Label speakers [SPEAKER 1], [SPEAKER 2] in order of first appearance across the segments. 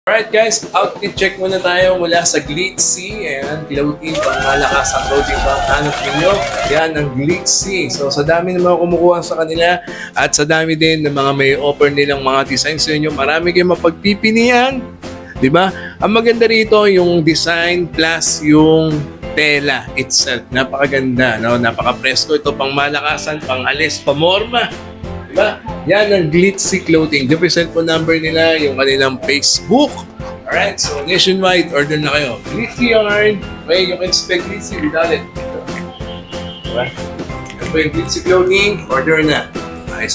[SPEAKER 1] Alright guys, outfit check muna tayo mula sa Glitzy. Ayan, clothing, pang malakas ang clothing pang hanap ninyo. Yan, ang Glitzy. So sa dami ng mga kumukuha sa kanila at sa dami din ng mga may offer nilang mga designs sa inyo, marami kayong mapagpipilian. Diba? Ang maganda rito yung design plus yung tela itself. Napakaganda, no? Napaka-presko. Ito pang malakasan, pang alis, pamorma. Diba? Yan ang Glitzy Clothing. Yung cellphone number nila, yung kanilang Facebook. Alright, so nationwide, order na kayo. Glitzy yarn. Okay, you can spell Glitzy without it. Diba? Ito po yung Glitzy Clothing, order na. Nice.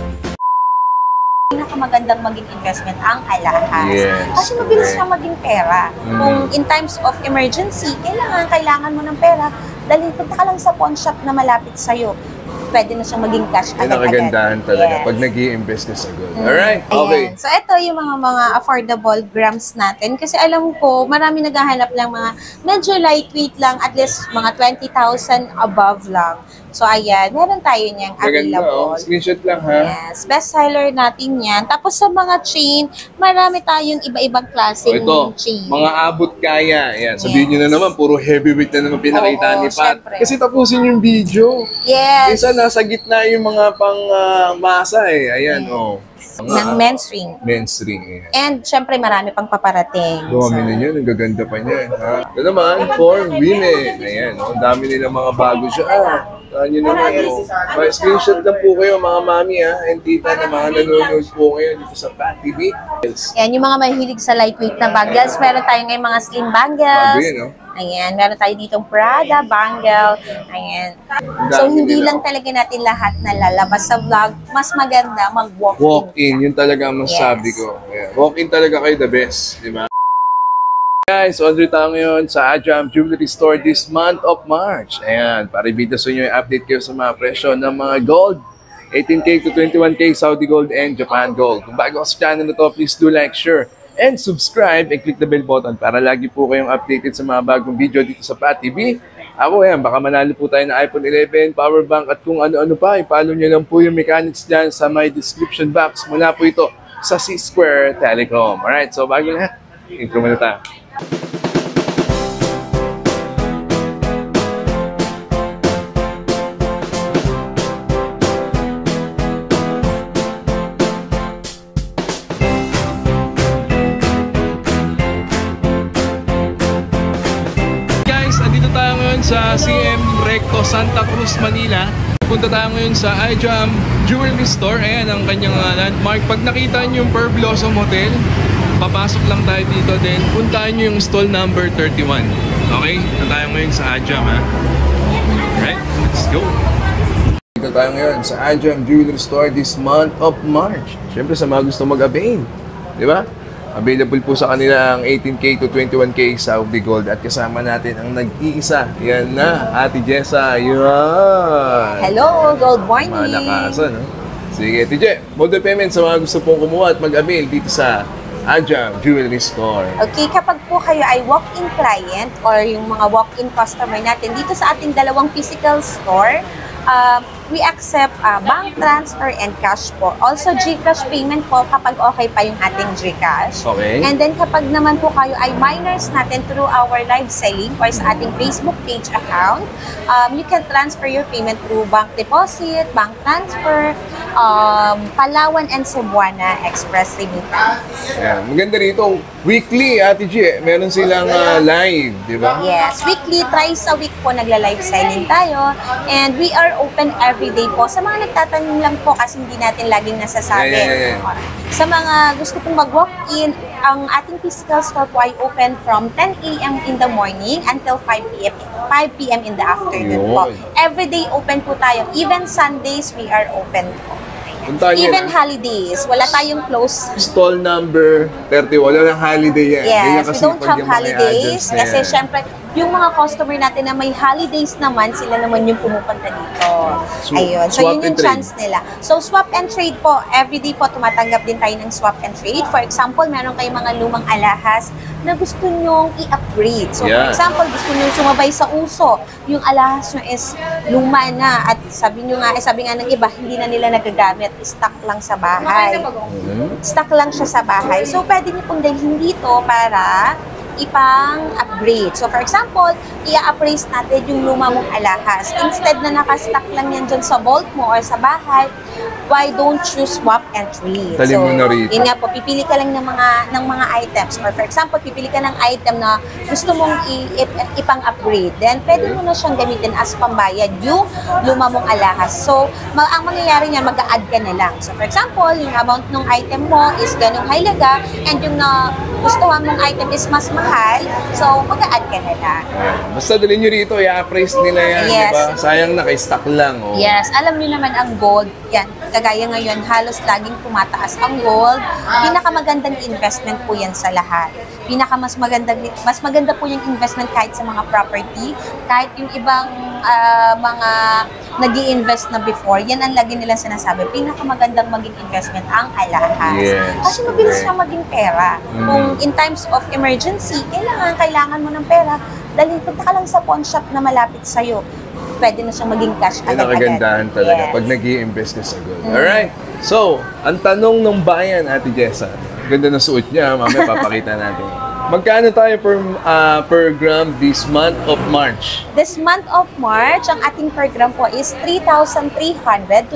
[SPEAKER 2] Pinakamagandang maging investment ang alahas.
[SPEAKER 1] Yes,
[SPEAKER 2] Kasi mabilis siya maging pera. Kung in times of emergency, kailangan mo ng pera, dahil punta ka lang sa pawn shop na malapit sa'yo. Pwede na siyang maging cash agad-agad.
[SPEAKER 1] Yan ang kagandahan talaga
[SPEAKER 2] yes.
[SPEAKER 1] pag nag-i-invest ka sa gold. Alright, okay.
[SPEAKER 2] Ayan. So, ito yung mga affordable grams natin. Kasi alam ko, marami naghahanap lang mga medyo lightweight lang, at least mga 20,000 above lang. So, ayan, meron tayo niyang available.
[SPEAKER 1] Screenshot lang ha.
[SPEAKER 2] Yes, best seller natin yan. Tapos sa mga chain, marami tayong iba-ibang klaseng chain.
[SPEAKER 1] Mga abot kaya. Yan, sabihin nyo na naman, puro heavyweight na naman pinakita ni Pat.
[SPEAKER 2] Syempre.
[SPEAKER 1] Kasi tapusin yung video.
[SPEAKER 2] Yes.
[SPEAKER 1] Isa nasa gitna yung mga pang masa eh. Ayan,
[SPEAKER 2] Ng men's ring.
[SPEAKER 1] Men's ring. Ayan.
[SPEAKER 2] And syempre marami pang paparating.
[SPEAKER 1] Dami ninyo, ang gaganda pa niya. Ha? Ito naman, for women. Ayan, ang dami nila mga bago siya. Nyo naman, may screenshot lang po kayo mga mami and tita na mga nanonood po kayo dito sa Pat TV.
[SPEAKER 2] Yan, yung mga mahilig sa lightweight na bangles. Meron tayo ngayon mga slim bangles.
[SPEAKER 1] Bago yun, no?
[SPEAKER 2] Ayan, meron tayo ditong Prada, bangle. Ayan. So, hindi lang talaga natin lahat na lalabas sa vlog. Mas maganda mag-walk-in.
[SPEAKER 1] Walk-in, yun talaga ang masabi ko. Yeah. Walk-in talaga kayo the best, di ba? Guys, order tayo ngayon sa Ajam Jewelry Store this month of March. Ayan, para ibita sa inyo, i-update kayo sa mga presyo ng mga gold. 18K to 21K Saudi Gold and Japan Gold. Kung bago sa channel na to, please do like, share, and subscribe and click the bell button para lagi po kayong updated sa mga bagong video dito sa Pat TV. Ako yan, baka manalo po tayo ng iPhone 11, power bank at kung ano-ano pa. I-follow nyo lang po yung mechanics dyan sa my description box. Mula po ito sa C-Square Telecom. Alright, so bago na, intro muna tayo. Sa CM Recto Santa Cruz, Manila. Punta tayo ngayon sa Ajam Jewelry Store. Ayan ang kanyang landmark. Pag nakita nyo yung Pearl Blossom Hotel, papasok lang tayo dito. Then puntahan nyo yung stall number 31. Okay? Punta tayo ngayon sa Ajam, ha? Alright, let's go! Dito tayo ngayon sa Ajam Jewelry Store this month of March. Siyempre sa mga gusto mag-avail. Di ba? Available po sa kanila ang 18K to 21K Saudi Gold at kasama natin ang nag-iisa. Yan na, Ate Jessa. Yan.
[SPEAKER 2] Hello, good morning.
[SPEAKER 1] Malakasan, no? Sige, Ate Je, mode of payment sa mga gusto pong kumuha at mag-avail dito sa Ajam Jewelry Store.
[SPEAKER 2] Okay, kapag po kayo ay walk-in client or yung mga walk-in customer natin dito sa ating dalawang physical store, we accept bank transfer and cash po. Also, GCash payment po kapag okay pa yung ating GCash.
[SPEAKER 1] Okay.
[SPEAKER 2] And then kapag naman po kayo ay minors natin through our live selling or sa ating Facebook page account, you can transfer your payment through bank deposit, bank transfer, Palawan and Cebuana Express Remittance.
[SPEAKER 1] Yeah, maganda rito. Weekly, Ate G, meron silang live, di ba?
[SPEAKER 2] Yes, weekly, thrice a week po nagla-live selling tayo. And we are open every day po. Sa mga nagtatanong lang po kasi hindi natin laging nasasabi.
[SPEAKER 1] Yeah.
[SPEAKER 2] Sa mga gusto pong mag-walk-in, ang ating physical store po ay open from 10 a.m. in the morning until 5 p.m. in the afternoon po. Every day open po tayo. Even Sundays, we are open po. Even holidays, wala tayong close.
[SPEAKER 1] Stall number 30, wala ng holiday yan.
[SPEAKER 2] Yes, we don't have holidays kasi syempre, yung mga customer natin na may holidays naman, sila naman yung pumupunta dito. Ayun. So, yun yung chance nila. So, swap and trade po. Everyday po, tumatanggap din tayo ng swap and trade. For example, meron kayong mga lumang alahas na gusto nyong i-upgrade. So, for example, gusto nyong sumabay sa uso. Yung alahas nyo is luma na at sabi nga ng iba, hindi na nila nagagamit. stock lang sa bahay. Stock lang siya sa bahay. So, pwede niyo pong dalhin dito para ipang-upgrade. So, for example, i-appraise natin yung luma mong alahas. Instead na nakastock lang yan dyan sa vault mo or sa bahay, why don't you swap and trade?
[SPEAKER 1] Talin mo na rito.
[SPEAKER 2] Yun nga po, pipili ka lang ng mga items. Or for example, pipili ka ng item na gusto mong ipang-upgrade. Then, pwede mo na siyang gamitin as pambayad yung luma mong alahas. So, ang mangyayari niyan, mag-a-add ka na lang. So, for example, yung amount ng item mo is ganung halaga and yung gustuhan mong item is mas mahal, so mag-a-add ka na lang.
[SPEAKER 1] Basta dalhin nyo rito, i-appraise nila yan,
[SPEAKER 2] Yes.
[SPEAKER 1] di ba? Sayang naka-stock lang. Oh.
[SPEAKER 2] Yes, alam niyo naman ang gold, yan, kagaya ngayon, halos laging tumataas ang gold. Pinakamagandang investment po yan sa lahat. Mas maganda po yung investment kahit sa mga property, kahit yung ibang mga nag-i-invest na before, yan ang lagi nilang sinasabi, pinakamagandang maging investment ang alahas.
[SPEAKER 1] Yes.
[SPEAKER 2] Kasi mabilis siya maging pera. Kung in times of emergency, kailangan mo ng pera, dahil punta ka lang sa pawn shop na malapit sa'yo, pwede na siyang maging cash
[SPEAKER 1] Yan ang
[SPEAKER 2] agad-agad.
[SPEAKER 1] kagandahan talaga
[SPEAKER 2] Yes.
[SPEAKER 1] pag nag-i-invest ka sa gold. Alright. So, ang tanong ng bayan, Ate Jessa, ganda na suot niya, mamaya papakita natin. Magkano tayo per gram this month of March?
[SPEAKER 2] This month of March, ang ating per gram po is 3,300 to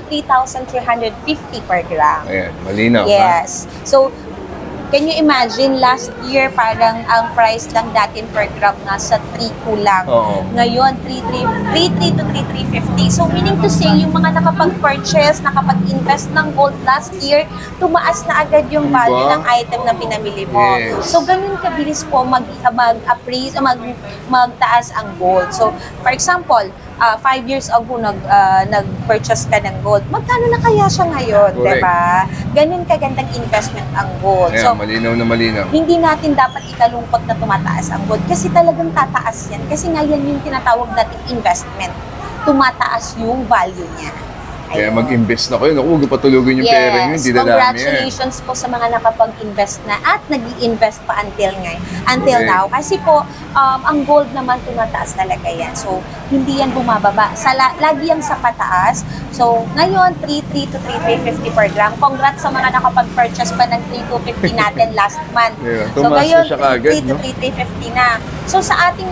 [SPEAKER 2] 3,350 per gram.
[SPEAKER 1] Ayan, malinaw.
[SPEAKER 2] Yes. So, can you imagine, last year, parang ang price lang datin per gram nasa 3 kulang.
[SPEAKER 1] Oo.
[SPEAKER 2] Ngayon, 3,300 to 3,350. So, meaning to say, yung mga nakapag-purchase, nakapag-invest ng gold last year, tumaas na agad yung value ng item na pinamili mo.
[SPEAKER 1] Yes.
[SPEAKER 2] So, ganun kabilis po mag-appraise, magtaas ang gold. So, for example, 5 years ago nag-purchase ka ng gold. Magkano na kaya siya ngayon,
[SPEAKER 1] Correct.
[SPEAKER 2] 'di ba? Ganun kagandang investment ang gold.
[SPEAKER 1] Ayan,
[SPEAKER 2] So,
[SPEAKER 1] malinaw na malinaw.
[SPEAKER 2] hindi natin dapat ikalungkot na tumataas ang gold kasi talagang tataas yan. Kasi nga yan yung tinatawag nating investment. Tumataas yung value niya.
[SPEAKER 1] Kaya
[SPEAKER 2] Ayun.
[SPEAKER 1] mag-invest na kayo. Naku, huwag patulugin yung pera nyo. Hindi dadami yan.
[SPEAKER 2] Congratulations po sa mga nakapag-invest na at nag-i-invest pa until
[SPEAKER 1] Okay.
[SPEAKER 2] now. Kasi po, ang gold naman tumataas talaga yan. So, hindi yan bumababa. Lagi yan sa pataas. So, ngayon, 3,300 to 3,350 per gram. Congrats sa mga nakapag-purchase pa ng 3,250 natin last month.
[SPEAKER 1] Yeah,
[SPEAKER 2] So,
[SPEAKER 1] tumaas na
[SPEAKER 2] ngayon,
[SPEAKER 1] siya kaagad,
[SPEAKER 2] 3,300 to
[SPEAKER 1] no?
[SPEAKER 2] 3,350 na. So, sa ating,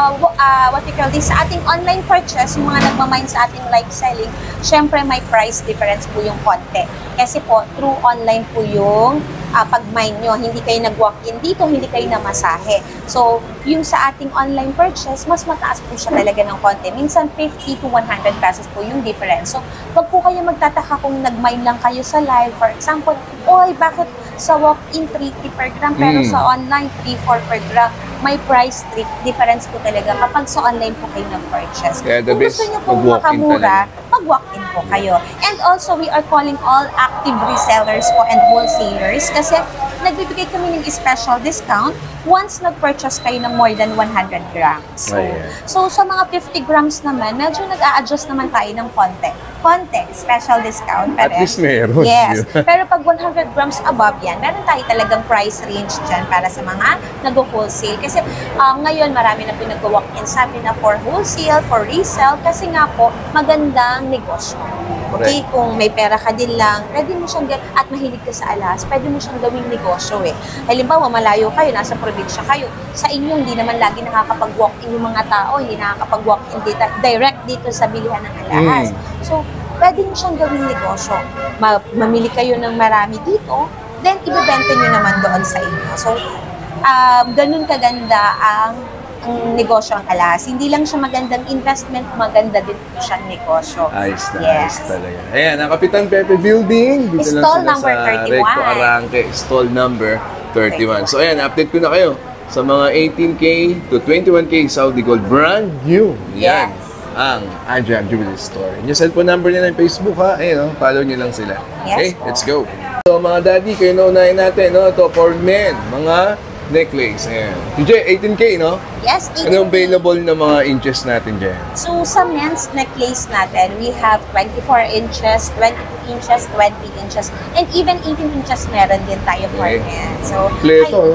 [SPEAKER 2] what you call this, sa ating online purchase, yung mga nagmamine sa ating live selling, syempre may price difference po yung konti. Kasi po, through online po yung pag-mine nyo. Hindi kayo nag-walk-in dito, hindi kayo namasahe. So, yung sa ating online purchase, mas mataas po siya talaga ng konti. Minsan 50 to 100 pesos po yung difference. So, wag po kayo magtataka kung nag-mine lang kayo sa live. For example, oy, bakit sa walk-in 3 per gram, pero sa online 3-4 per gram? May price difference po talaga kapag sa online po kayo nag-purchase.
[SPEAKER 1] Kaya the
[SPEAKER 2] Kung
[SPEAKER 1] best,
[SPEAKER 2] gusto nyo pong
[SPEAKER 1] mag-walk-in
[SPEAKER 2] makamura, mag-walk-in po kayo. And also, we are calling all active resellers po and wholesalers kasi nagbibigay kami ng special discount once nag-purchase kayo ng more than 100 grams. So sa mga 50 grams naman, medyo nag-a-adjust naman tayo ng konti. Special discount.
[SPEAKER 1] At least meron.
[SPEAKER 2] Yes. Pero pag 100 grams above yan, meron tayo talagang price range dyan para sa mga nag-wholesale. Kasi ngayon, marami na pinag-walk-in sa atin na for wholesale, for resell, kasi nga po, magandang negosyo. Okay, kung may pera ka din lang, pwede mo siyang at mahilig ka sa alas, pwede mo siyang gawing negosyo eh. Halimbawa, malayo kayo, nasa probinsya kayo, sa inyo, hindi naman lagi nakakapag-walk-in yung mga tao, hindi nakakapag-walk-in direct dito sa bilihan ng alahas. So, pwede mo siyang gawing negosyo. Mamili kayo ng marami dito, then ibebenta nyo naman doon sa inyo. So, ganun kaganda ang negosyo ang alahas. Hindi lang siya magandang investment, maganda din po siyang negosyo.
[SPEAKER 1] Ayos na,
[SPEAKER 2] Yes.
[SPEAKER 1] ayos talaga. Ayan, ang Kapitan Pepe Building. Dito
[SPEAKER 2] Stall
[SPEAKER 1] lang sila
[SPEAKER 2] number
[SPEAKER 1] sa
[SPEAKER 2] 31.
[SPEAKER 1] Recto Arranque, stall number 31. So ayan, update ko na kayo sa mga 18K to 21K Saudi Gold. Brand new. Yan.
[SPEAKER 2] Yes.
[SPEAKER 1] Ang Adrian Jewelry Store. Yung cellphone number nila ng Facebook ha. Ayun, follow nyo lang sila. Okay,
[SPEAKER 2] Yes,
[SPEAKER 1] let's go. So mga daddy, kayo na unahin natin. No? Ito for men. Mga necklace. Ayan. TJ, 18K, no?
[SPEAKER 2] Yes,
[SPEAKER 1] Ano available na mga inches natin dyan?
[SPEAKER 2] So, sa men's necklace natin, we have 24 inches, 22 inches, 20 inches, and even 18 inches meron din tayo for
[SPEAKER 1] Okay.
[SPEAKER 2] men. So,
[SPEAKER 1] Kompleto, no?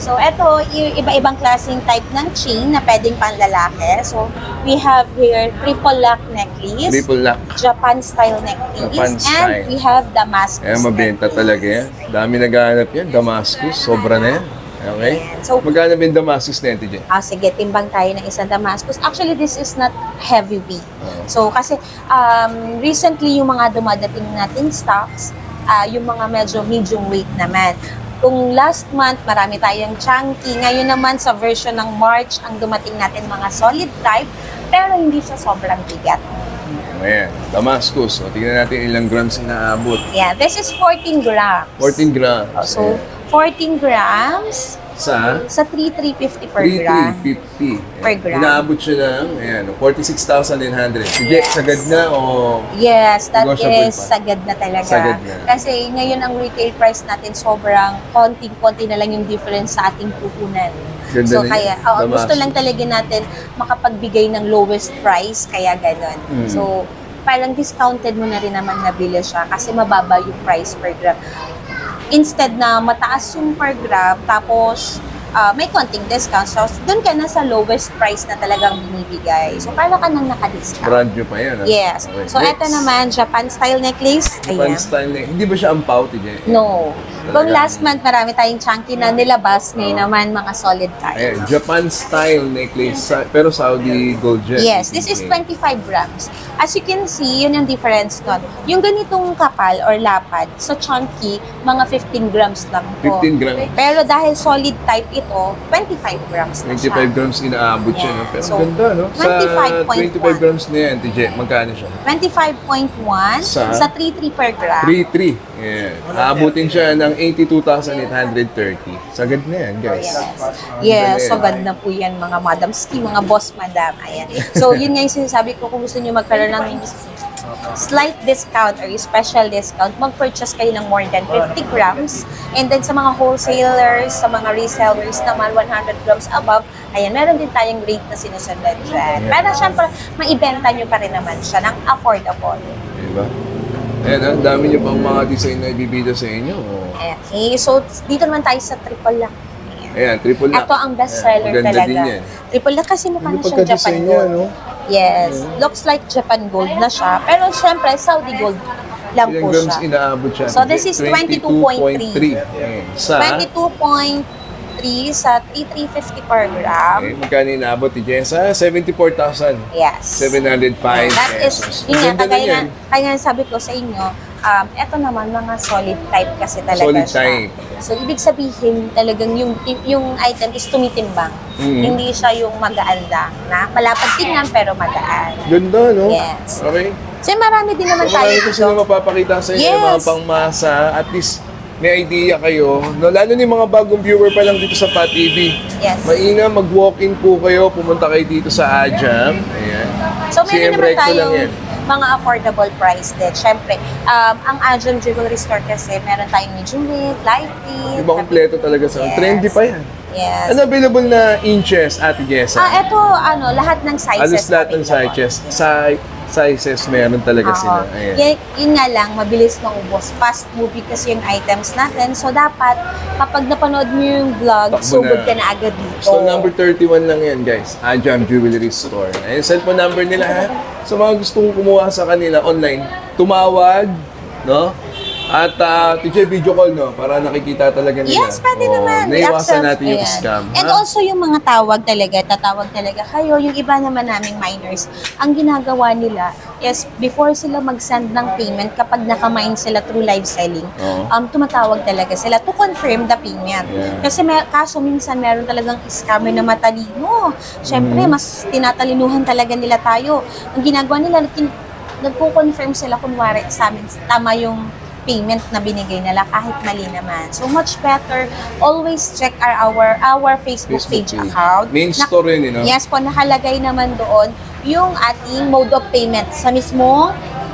[SPEAKER 2] So, ito, iba-ibang klaseng type ng chain na pwedeng panlalaki. So, we have here triple lock necklace.
[SPEAKER 1] Triple lock.
[SPEAKER 2] Japan style necklace.
[SPEAKER 1] Japan style.
[SPEAKER 2] And we have Damascus
[SPEAKER 1] Ayan, mabenta
[SPEAKER 2] necklace.
[SPEAKER 1] talaga yan. Dami naghahanap yan. Damascus, sobra na yan. Okay?
[SPEAKER 2] Ayan. So,
[SPEAKER 1] magkano ba yung Damascus na yan, TJ?
[SPEAKER 2] sige, timbang tayo ng isang Damascus. Actually, this is not heavyweight. So, kasi recently, yung mga dumadating natin stocks, yung mga medyo medium weight naman. Kung last month, marami tayong chunky. Ngayon naman, sa version ng March, ang dumating natin mga solid type, pero hindi siya sobrang bigat.
[SPEAKER 1] Ayan, Damascus. O, tingnan natin ilang grams inaabot.
[SPEAKER 2] Yeah, this is 14 grams.
[SPEAKER 1] 14 grams.
[SPEAKER 2] So, 14 grams
[SPEAKER 1] sa
[SPEAKER 2] 3,350 per gram.
[SPEAKER 1] 3,350.
[SPEAKER 2] Per gram.
[SPEAKER 1] Inaabot siya ng, ayan, 46,900. Sige, sagad na o...
[SPEAKER 2] Yes, that
[SPEAKER 1] negotiable
[SPEAKER 2] is
[SPEAKER 1] pa?
[SPEAKER 2] sagad na talaga.
[SPEAKER 1] Sagad na.
[SPEAKER 2] Kasi ngayon ang retail price natin sobrang konting-konti na lang yung difference sa ating puhunan.
[SPEAKER 1] Ganda
[SPEAKER 2] So
[SPEAKER 1] na
[SPEAKER 2] kaya,
[SPEAKER 1] yun. Damascus.
[SPEAKER 2] gusto lang talaga natin makapagbigay ng lowest price, kaya ganon. So, parang discounted mo na rin naman nabili siya kasi mababa yung price per gram. Instead na mataas yung per gram, tapos may konting discount. So, doon ka na sa lowest price na talagang binibigay. So, para ka nang naka-discount.
[SPEAKER 1] Brand new pa yan.
[SPEAKER 2] Yes.
[SPEAKER 1] Okay.
[SPEAKER 2] So, eto naman, Japan style necklace.
[SPEAKER 1] Japan
[SPEAKER 2] Ayan.
[SPEAKER 1] style na. Hindi ba siya ampaw, TJ?
[SPEAKER 2] No. Kung
[SPEAKER 1] Talaga.
[SPEAKER 2] last month, marami tayong chunky na nilabas. Ngayon naman, mga solid tayo.
[SPEAKER 1] Ayan, Japan style necklace, pero Saudi gold jet.
[SPEAKER 2] Yes, this is 25 grams. As you can see, yun yung difference nun. Yung ganitong kapal or lapad sa chunky, mga 15 grams lang po.
[SPEAKER 1] 15 grams.
[SPEAKER 2] Pero dahil solid type ito, 25 grams na siya.
[SPEAKER 1] 25 grams inaabot siya. No? Pero
[SPEAKER 2] So,
[SPEAKER 1] ganda, no? Sa 25
[SPEAKER 2] 25.1.
[SPEAKER 1] grams na yan, TJ, magkano siya?
[SPEAKER 2] 25.1 sa 3.3 per gram.
[SPEAKER 1] 3.3. Yeah. Aabutin siya ng 82,830. Sagad na yan, guys.
[SPEAKER 2] Yes, so ganda po yan mga madam ski, mga boss madam. Ayan. So yun nga yung sinasabi ko, kung gusto nyo magkaroon ng slight discount or special discount, mag-purchase kayo ng more than 50 grams. And then sa mga wholesalers, sa mga resellers naman, 100 grams above, ayan, meron din tayong rate na sinusunod dyan. Pero syempre, maibenta nyo pa rin naman siya ng affordable.
[SPEAKER 1] Diba? Ayan, ang dami niyo pang mga design na ibibida sa inyo.
[SPEAKER 2] Okay, so dito naman tayo sa triple lock.
[SPEAKER 1] Ayan, triple lock.
[SPEAKER 2] Ito ang best seller
[SPEAKER 1] Maganda
[SPEAKER 2] talaga.
[SPEAKER 1] din yan.
[SPEAKER 2] Triple lock kasi mukha na
[SPEAKER 1] Ano
[SPEAKER 2] siyang Japan
[SPEAKER 1] pagka-design niya,
[SPEAKER 2] gold.
[SPEAKER 1] no?
[SPEAKER 2] Yes, looks like Japan gold na siya. Pero syempre, Saudi gold lang
[SPEAKER 1] Ilang
[SPEAKER 2] po
[SPEAKER 1] grams
[SPEAKER 2] siya.
[SPEAKER 1] inaabot siya?
[SPEAKER 2] So, this is 22.3.
[SPEAKER 1] Ayan. Sa?
[SPEAKER 2] 22.3 sa 3,350 per gram.
[SPEAKER 1] Okay, magkano inaabot, TJ? Sa 74,705
[SPEAKER 2] Yes. That is,
[SPEAKER 1] pesos.
[SPEAKER 2] yun nga,
[SPEAKER 1] Ganda na yan.
[SPEAKER 2] kaya nga sabi ko sa inyo, eto naman, mga solid type kasi talaga
[SPEAKER 1] Solid
[SPEAKER 2] siya.
[SPEAKER 1] type.
[SPEAKER 2] So, ibig sabihin, talagang yung item is tumitimbang. Hindi siya yung magaan lang, na malapad tingnan pero magaan.
[SPEAKER 1] Ganda, no?
[SPEAKER 2] Yes.
[SPEAKER 1] Okay.
[SPEAKER 2] So, marami din naman
[SPEAKER 1] So,
[SPEAKER 2] tayo
[SPEAKER 1] marami ko sila
[SPEAKER 2] dito.
[SPEAKER 1] mapapakita sa inyo,
[SPEAKER 2] Yes.
[SPEAKER 1] mga pangmasa. At least, may idea kayo. No, lalo ni mga bagong viewer pa lang dito sa PAT TV.
[SPEAKER 2] Yes.
[SPEAKER 1] Mainam, mag-walk-in po kayo. Pumunta kayo dito sa Ajam. Ayan.
[SPEAKER 2] So, meron naman
[SPEAKER 1] Recto lang
[SPEAKER 2] tayong
[SPEAKER 1] yan.
[SPEAKER 2] mga affordable price din. Siyempre, ang Ajam Jewelry Store kasi, meron tayong medium weight, light weight.
[SPEAKER 1] Diba kompleto talaga sa
[SPEAKER 2] Yes.
[SPEAKER 1] trendy pa yan.
[SPEAKER 2] Yes.
[SPEAKER 1] Ano available na inches, Ate Jessa?
[SPEAKER 2] Ito, lahat ng sizes.
[SPEAKER 1] Alos lahat ng
[SPEAKER 2] available.
[SPEAKER 1] sizes meron talaga
[SPEAKER 2] Oo.
[SPEAKER 1] sila. Ayan.
[SPEAKER 2] Yun nga lang, mabilis maubos. Fast moving kasi yung items natin. So, dapat, kapag napanood mo yung vlog,
[SPEAKER 1] Takbo
[SPEAKER 2] sugod
[SPEAKER 1] na.
[SPEAKER 2] ka na agad dito.
[SPEAKER 1] So, number 31 lang yan, guys. Ajam Jewelry Store. Ayun, cellphone number nila, ha? So, mga gustong kumuha sa kanila online, tumawag, no? At TJ video call, no? Para nakikita talaga nila.
[SPEAKER 2] Yes, pwede naman. We
[SPEAKER 1] Naiwasan
[SPEAKER 2] accept.
[SPEAKER 1] natin yung
[SPEAKER 2] Ayan.
[SPEAKER 1] scam.
[SPEAKER 2] And
[SPEAKER 1] ha?
[SPEAKER 2] also yung mga tatawag talaga kayo. Yung iba naman naming minors, ang ginagawa nila is before sila mag-send ng payment, kapag naka-mine sila through live selling,
[SPEAKER 1] Oo.
[SPEAKER 2] tumatawag talaga sila to confirm the payment.
[SPEAKER 1] Yeah.
[SPEAKER 2] Kasi kaso minsan meron talagang scammer na matalino. Siyempre, mas tinatalinuhan talaga nila tayo. Ang ginagawa nila, nagko-confirm sila kunwari sa amin, tama yung payment na binigay nila kahit mali naman. So much better, always check our Facebook page account.
[SPEAKER 1] Main store yun, no?
[SPEAKER 2] Yes po, nakalagay naman doon yung ating mode of payment sa mismong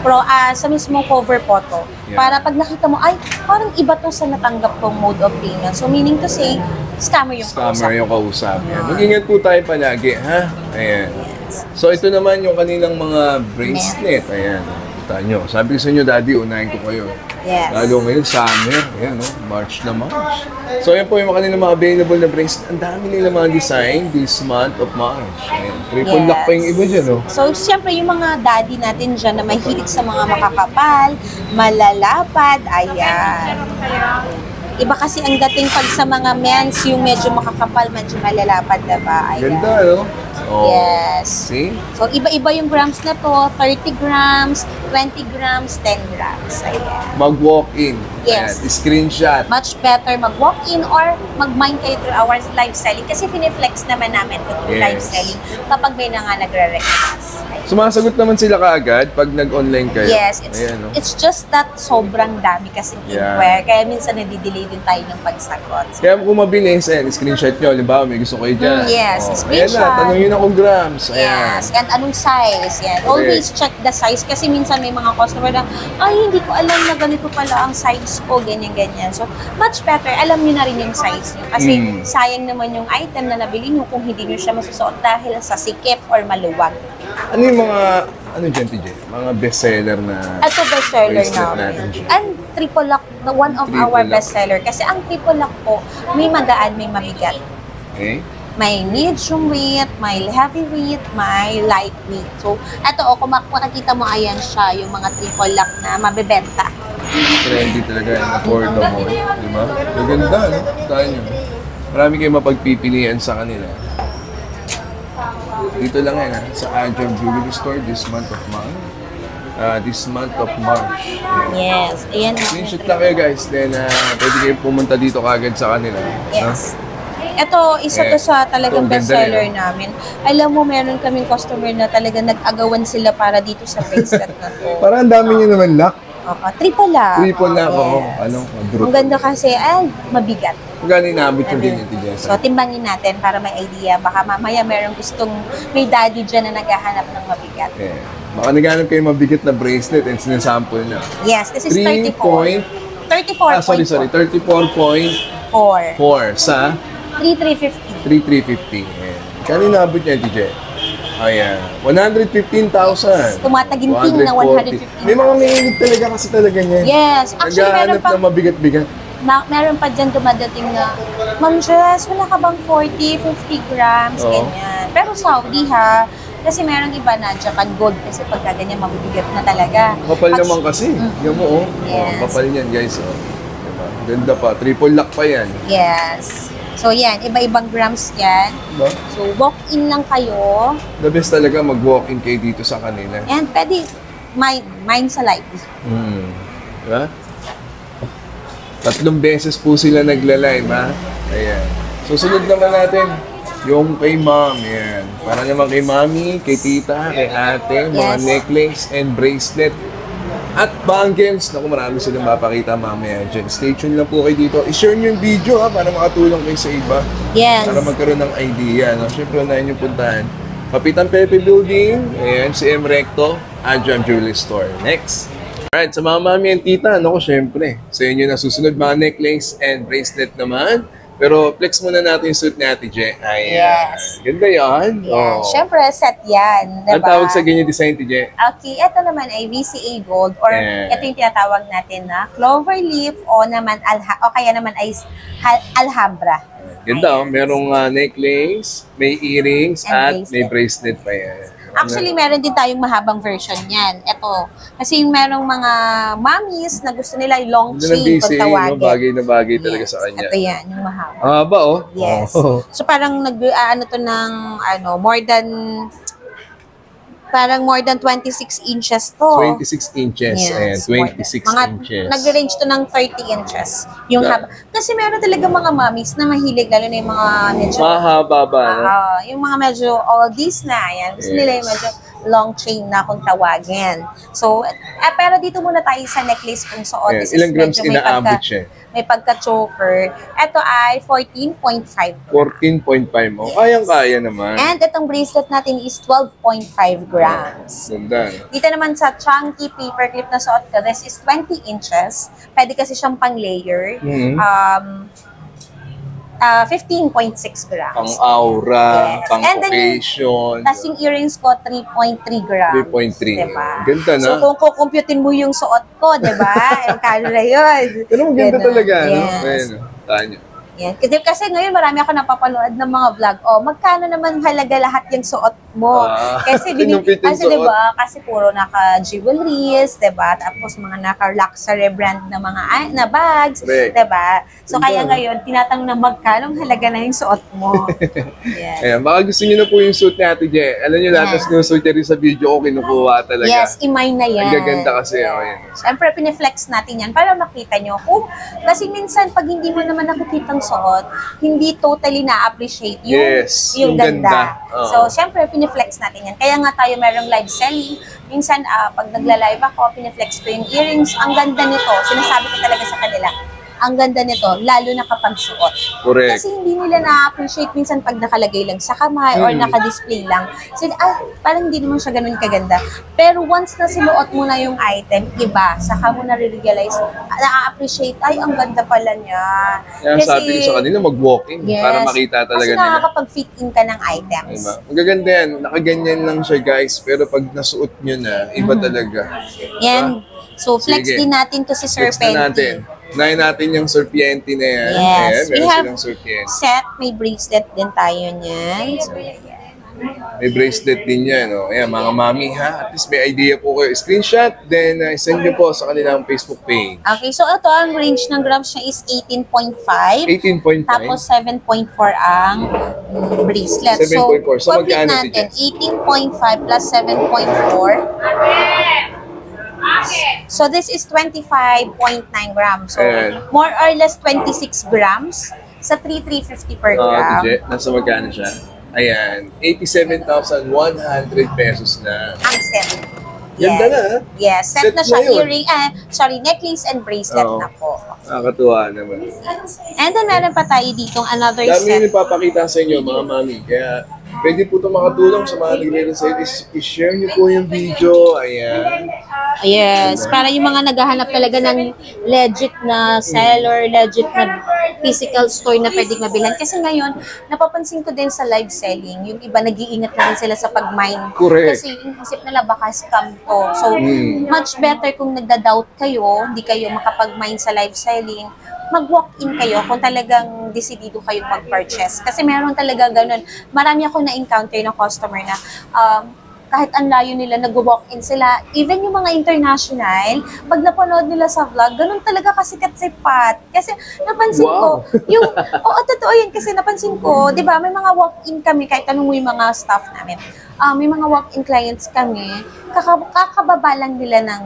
[SPEAKER 2] sa mismong cover photo.
[SPEAKER 1] Yeah.
[SPEAKER 2] Para pag nakita mo, ay, parang iba to sa natanggap kong mode of payment. So meaning to say, scammer yung
[SPEAKER 1] Scammer
[SPEAKER 2] kausap.
[SPEAKER 1] yung kausap. Yan. Mag-ingat po tayo palagi, ha? Ayan.
[SPEAKER 2] Yes.
[SPEAKER 1] So, ito naman yung kanilang mga bracelet. Ayan. Kita nyo. Sabi ko sa inyo, Daddy, unahin ko kayo.
[SPEAKER 2] Yes.
[SPEAKER 1] Lalo ngayon, summer. Ayan, no? March na March. So, ayan po yung kanilang mga available na bracelet. Ang dami nila mga design this month of March. Ayan. Triple lock pa yung iba dyan, no?
[SPEAKER 2] So, siyempre, yung mga daddy natin dyan na mahilig sa mga makakapal, malalapad, ayan. Iba kasi ang dating pag sa mga men's, yung medyo makakapal, medyo malalapad, diba? Ayan.
[SPEAKER 1] Ganda, no? Oh.
[SPEAKER 2] Yes.
[SPEAKER 1] See?
[SPEAKER 2] So, iba-iba yung grams na to. 30 grams, 20 grams, 10 grams. Ayan.
[SPEAKER 1] Mag-walk-in.
[SPEAKER 2] Yes.
[SPEAKER 1] Ayan. Screenshot.
[SPEAKER 2] Much better mag-walk-in or mag-mine kayo through our live selling. Kasi piniflex naman namin ito through live selling kapag may na nga nagre-request.
[SPEAKER 1] Sumasagot naman sila kaagad pag nag-online kayo.
[SPEAKER 2] Yes.
[SPEAKER 1] Ayan, no?
[SPEAKER 2] It's just that sobrang dami kasi inquire. Kaya minsan nadidelay din tayo ng pagsagot.
[SPEAKER 1] Kaya kung mabilis, ayan, screenshot nyo. Halimbawa, may gusto kayo dyan.
[SPEAKER 2] Yes,
[SPEAKER 1] Ayan
[SPEAKER 2] screenshot.
[SPEAKER 1] na, tanong yun akong grams. Ayan.
[SPEAKER 2] Yes, and anong size. Yan.
[SPEAKER 1] Okay.
[SPEAKER 2] Always check the size kasi minsan may mga customer na, ay, hindi ko alam na ganito pala ang size ko, ganyan-ganyan. So, much better, alam nyo na rin yung size nyo. Kasi sayang naman yung item na nabili nyo kung hindi nyo siya masusuot dahil sa sikip or maluwag.
[SPEAKER 1] Ano yung mga, ano dyan, TJ? Mga bestseller na
[SPEAKER 2] Ito bestseller
[SPEAKER 1] bracelet
[SPEAKER 2] namin.
[SPEAKER 1] natin dyan?
[SPEAKER 2] And triple lock, the one of
[SPEAKER 1] Triple
[SPEAKER 2] our
[SPEAKER 1] lock.
[SPEAKER 2] bestseller. Kasi ang triple lock po, may magaan, may mabigat.
[SPEAKER 1] Okay?
[SPEAKER 2] May medium weight, may heavy weight, may light weight. So, ito kung makikita mo, ayan siya, yung mga triple lock na mabebenta.
[SPEAKER 1] Trendy talaga yan, affordable. Di ba? Maganda, no? Tayo nyo. Marami kayong mapagpipilian sa kanila. Dito lang yan, ha? Sa Ajam Jewelry Store this month of March.
[SPEAKER 2] Yes, ayan.
[SPEAKER 1] Screenshot lang kayo, guys. Then, pwede kayo pumunta dito kagad sa kanila.
[SPEAKER 2] Yes. Ito, isa to sa talagang
[SPEAKER 1] Ito, ganda
[SPEAKER 2] bestseller
[SPEAKER 1] rin,
[SPEAKER 2] namin. Alam mo, meron kaming customer na talagang nag-agawan sila para dito sa bracelet na to.
[SPEAKER 1] Parang ang dami nyo naman lock.
[SPEAKER 2] Triple lock.
[SPEAKER 1] Triple lock, oo.
[SPEAKER 2] Yes.
[SPEAKER 1] Ano?
[SPEAKER 2] Ang ganda kasi, mabigat.
[SPEAKER 1] Magkano inaabot yung din yung Jessa?
[SPEAKER 2] So, timbangin natin para may idea. Baka mamaya merong gustong, may daddy dyan na naghahanap ng mabigat.
[SPEAKER 1] Yeah. Baka naghanap kayo mabigat na bracelet and sinasample na.
[SPEAKER 2] Yes, this is 34. 34.
[SPEAKER 1] Sorry. 34.4 sa
[SPEAKER 2] 3,350.
[SPEAKER 1] 3,350. Ayan. Kano inaabot niya, TJ? Ayan. 115,000.
[SPEAKER 2] Tumataginting na 115,000.
[SPEAKER 1] May mga mahilig talaga kasi talaga niya.
[SPEAKER 2] Yes. Actually, meron
[SPEAKER 1] naghahanap
[SPEAKER 2] pa,
[SPEAKER 1] na mabigat-bigat.
[SPEAKER 2] meron pa dyan dumadating na, Ma'am Jess, wala ka bang 40, 50 grams,
[SPEAKER 1] Oo.
[SPEAKER 2] ganyan. Pero Saudi ha, kasi merong iba na Japan Gold kasi pagka ganyan mabibigat na talaga.
[SPEAKER 1] Kapal naman kasi. Yan mo, oh.
[SPEAKER 2] Yes.
[SPEAKER 1] Kapal yan, guys. Oh. Diba? Ganda pa. Triple lock pa yan.
[SPEAKER 2] Yes. So yan, iba-ibang grams yan.
[SPEAKER 1] Diba?
[SPEAKER 2] So walk-in lang kayo.
[SPEAKER 1] The best talaga mag-walk-in kayo dito sa kanila.
[SPEAKER 2] And pwede mine sa live.
[SPEAKER 1] Diba? 3 beses po sila nagla-live, ha? Ayan. Susunod naman natin yung kay mom. Ayan. Para naman kay mami, kay tita, kay ate, mga
[SPEAKER 2] Yes.
[SPEAKER 1] necklace and bracelet. At bangles. Naku, marami silang mapakita mamaya dyan. Stay tuned lang po kayo dito. I-share nyo yung video, ha? Para makatulong kayo sa iba.
[SPEAKER 2] Yes.
[SPEAKER 1] Para magkaroon ng idea. No? Siyempre, unahin yung puntahan. Kapitan Pepe Building. Ayan, si M. Recto. Ajam Jewelry Store. Next. Alright, sa mga mami and tita, ano ko, syempre, sa inyo na susunod mga necklace and bracelet naman. Pero flex muna natin yung suit ni Ate Je. Ayan.
[SPEAKER 2] Yes.
[SPEAKER 1] Ganda yan.
[SPEAKER 2] Yan. Siyempre, set yan. Diba?
[SPEAKER 1] Ang tawag sa ganyan design, Ate Je?
[SPEAKER 2] Okay, ito naman ay VCA Gold or
[SPEAKER 1] Yeah.
[SPEAKER 2] ito yung tinatawag natin na clover leaf o naman o kaya naman ay alhambra.
[SPEAKER 1] Ganda, oh. Merong necklace, may earrings,
[SPEAKER 2] And
[SPEAKER 1] at may bracelet pa yan.
[SPEAKER 2] Actually, meron din tayong mahabang version yan. Ito. Kasi yung merong mga mommies na gusto nila yung long
[SPEAKER 1] Ganda ng
[SPEAKER 2] chain kung
[SPEAKER 1] BCA,
[SPEAKER 2] tawagin.
[SPEAKER 1] no? Bagay na bagay talaga
[SPEAKER 2] Yes.
[SPEAKER 1] sa kanya.
[SPEAKER 2] Ito yan, yung mahaba.
[SPEAKER 1] Ang haba, oh.
[SPEAKER 2] Yes.
[SPEAKER 1] Oh.
[SPEAKER 2] So parang ano to ng more than 26 inches to.
[SPEAKER 1] 26 inches.
[SPEAKER 2] Yes,
[SPEAKER 1] Ayan, 26 inches.
[SPEAKER 2] Nag-range to ng 30 inches. Yung
[SPEAKER 1] Yeah.
[SPEAKER 2] haba. Kasi meron talaga mga mommies na mahilig, lalo na yung mga medyo,
[SPEAKER 1] Mahaba ba, no?
[SPEAKER 2] yung mga medyo oldies na, yan. Gusto nila yung medyo long chain na kung tawagin. So, pero dito muna tayo sa necklace kung suot.
[SPEAKER 1] Ayan,
[SPEAKER 2] This is
[SPEAKER 1] ilang grams
[SPEAKER 2] medyo
[SPEAKER 1] inaabot siya?
[SPEAKER 2] may pagka-choker. Ito ay 14.5.
[SPEAKER 1] 14.5 mo. Kayang-kaya naman.
[SPEAKER 2] And itong bracelet natin is 12.5 grams.
[SPEAKER 1] Ganda.
[SPEAKER 2] Dito naman sa chunky paper clip na suot ko, this is 20 inches. Pwede kasi siyang pang-layer.
[SPEAKER 1] Mhm.
[SPEAKER 2] 15.6 grams.
[SPEAKER 1] Pang aura,
[SPEAKER 2] Yes.
[SPEAKER 1] pang
[SPEAKER 2] And then,
[SPEAKER 1] occasion.
[SPEAKER 2] tas yung earrings ko, 3.3 grams.
[SPEAKER 1] 3.3.
[SPEAKER 2] Diba?
[SPEAKER 1] Ganda na.
[SPEAKER 2] So, kung kukumputin mo yung suot ko, diba? Kano na yun?
[SPEAKER 1] Pero maganda
[SPEAKER 2] Ganun.
[SPEAKER 1] talaga, no?
[SPEAKER 2] Yes.
[SPEAKER 1] Ayun, tanyo.
[SPEAKER 2] Yan. Kasi ngayon marami ako napapanood ng mga vlog. Oh, magkano naman halaga lahat yung suot mo? Kasi
[SPEAKER 1] Kinumpit yung
[SPEAKER 2] kasi
[SPEAKER 1] suot.
[SPEAKER 2] 'di ba? Kasi puro naka-jewelries, 'di ba? Tapos mga naka-luxury brand na mga na bags,
[SPEAKER 1] Correct.
[SPEAKER 2] 'di ba? So
[SPEAKER 1] Ganda.
[SPEAKER 2] kaya ngayon tinatanong na magkano ang halaga na yung suot mo. Yes.
[SPEAKER 1] Ayan, baka gusto niyo na po yung suit ni Ate Je. Alam niyo lahat,
[SPEAKER 2] Yes.
[SPEAKER 1] yung suit niya rin sa video ko, kinukuha talaga.
[SPEAKER 2] Yes, imay na yan.
[SPEAKER 1] Ang gaganda kasi, oh, yan.
[SPEAKER 2] Siyempre, pineflex natin yan para makita nyo. Kasi minsan, pag hindi mo naman nakikitang suot, hindi totally na-appreciate yung,
[SPEAKER 1] Yes,
[SPEAKER 2] yung
[SPEAKER 1] yung
[SPEAKER 2] ganda.
[SPEAKER 1] ganda. Oo.
[SPEAKER 2] So, siyempre, pineflex natin yan. Kaya nga tayo merong live selling. Minsan, pag nagla-live ako, pineflex ko yung earrings. Ang ganda nito. Sinasabi ko talaga sa kanila, ang ganda nito, lalo na kapag suot.
[SPEAKER 1] Correct.
[SPEAKER 2] Kasi hindi nila na-appreciate minsan pag nakalagay lang sa kamay or naka-display lang. So, parang hindi naman siya ganun kaganda. Pero once na sinuot mo na yung item, iba, saka mo na-realize, na-appreciate, ay, ang ganda pala niya.
[SPEAKER 1] Kaya sabi ko sa kanila, mag-walking para makita talaga
[SPEAKER 2] kasi
[SPEAKER 1] nila.
[SPEAKER 2] nakakapag-fit in ka ng items.
[SPEAKER 1] Diba? Magaganda yan. Nakaganyan lang siya, guys. Pero pag nasuot nyo na, iba talaga.
[SPEAKER 2] Yan. So, flex
[SPEAKER 1] Sige.
[SPEAKER 2] din natin to si Sir
[SPEAKER 1] Flex na natin.
[SPEAKER 2] Penty.
[SPEAKER 1] Unahin natin yung serpiente na yan.
[SPEAKER 2] Yes.
[SPEAKER 1] Ayan,
[SPEAKER 2] We
[SPEAKER 1] meron
[SPEAKER 2] have
[SPEAKER 1] silang serpiente.
[SPEAKER 2] set, may bracelet din tayo niyan. So,
[SPEAKER 1] May bracelet din yan. Oh. Ayan, mga mami ha. At least may idea po kayo. Screenshot, then send nyo po sa kanilang Facebook page.
[SPEAKER 2] okay, so ito ang range ng grams niya is 18.5.
[SPEAKER 1] 18.5.
[SPEAKER 2] Tapos 7.4 ang bracelet.
[SPEAKER 1] 7.4. So,
[SPEAKER 2] complete
[SPEAKER 1] magkano
[SPEAKER 2] natin.
[SPEAKER 1] ito
[SPEAKER 2] 18.5 plus 7.4. So, this is 25.9 grams. So,
[SPEAKER 1] Ayan.
[SPEAKER 2] more or less 26 grams sa 3,350 per gram.
[SPEAKER 1] Jet, nasa magkano siya? Ayan, 87,100 pesos na.
[SPEAKER 2] Ang set.
[SPEAKER 1] Ganda na, ha?
[SPEAKER 2] Yes, set,
[SPEAKER 1] Set
[SPEAKER 2] na siya.
[SPEAKER 1] na yun.
[SPEAKER 2] Earring, necklace and bracelet
[SPEAKER 1] Oo.
[SPEAKER 2] na po.
[SPEAKER 1] Nakakatuwa naman.
[SPEAKER 2] And then, meron pa tayo ditong another
[SPEAKER 1] Dami
[SPEAKER 2] set.
[SPEAKER 1] yung ipapakita sa inyo, mga mami. Kaya, pwede po ito makatulong sa mga nagre-resell. I-share nyo po yung video. Ayan.
[SPEAKER 2] Yes, para yung mga naghahanap talaga ng legit na seller, legit na physical store na pwedeng mabilhan. Kasi ngayon, napapansin ko din sa live selling, yung iba nag-iingat na rin sila sa pag-mine.
[SPEAKER 1] Correct.
[SPEAKER 2] Kasi inisip nila baka scam to. So, much better kung nagda-doubt kayo, hindi kayo makapag-mine sa live selling, mag-walk-in kayo kung talagang decidido kayong mag-purchase. Kasi meron talaga ganun. Marami ako na-encounter ng customer na kahit ang layo nila, nag-walk-in sila. Even yung mga international, pag napanood nila sa vlog, ganun talaga kasikat si Pat. Kasi napansin ko, yung, totoo yan, kasi napansin ko, di ba, may mga walk-in kami, kahit tanong mo yung mga staff namin, may mga walk-in clients kami, kakababa lang nila ng